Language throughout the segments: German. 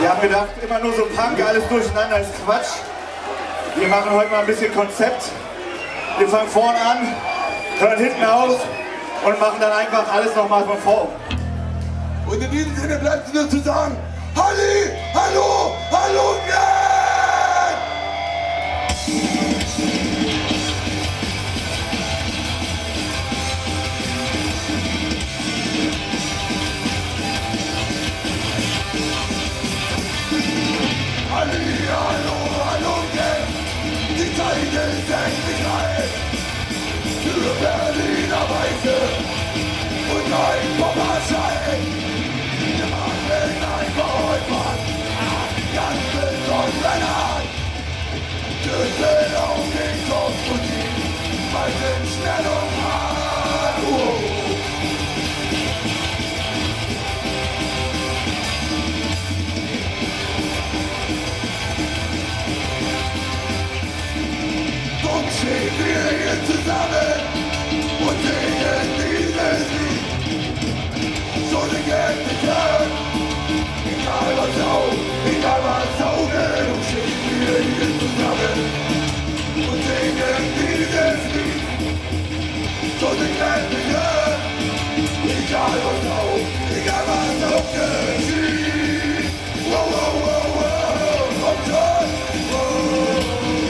Wir haben gedacht, immer nur so Punk, alles durcheinander ist Quatsch. Wir machen heute mal ein bisschen Konzept. Wir fangen vorne an, hören hinten auf und machen dann einfach alles nochmal von vorn. Und in diesem Sinne bleibt es nur zu sagen, halli, hallo, hallodrian! Halli, hallo, hallodrian! Die Zeit ist endlich reif für Berliner Weisse und ein Popperschein. Wir machen ein Verräufer an ganz besonderen Art. Töten auf den Kopf und die weisen schnell und hart. Drum stehen wir hier zusammen und singen dieses Lied. So singen wir hören, egal was Augen, und stehen wir hier zusammen und singen dieses Lied. So singen wir hören, egal was Augen geschieht. Wow, wow, wow, wow, kommt schon, wow.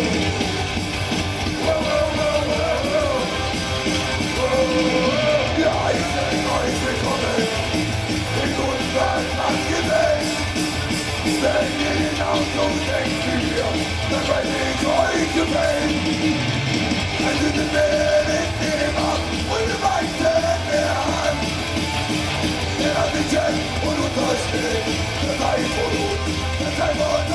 Wir heißen euch willkommen in unserem Landgesetz. Wenn ihr genauso denkt wie wir, dann weiß ich euch gefällt. Es ist ein Mitnehmer und wir weisen mehr an. Er hat sich jetzt und untersteht, der Teil von uns, der Teil von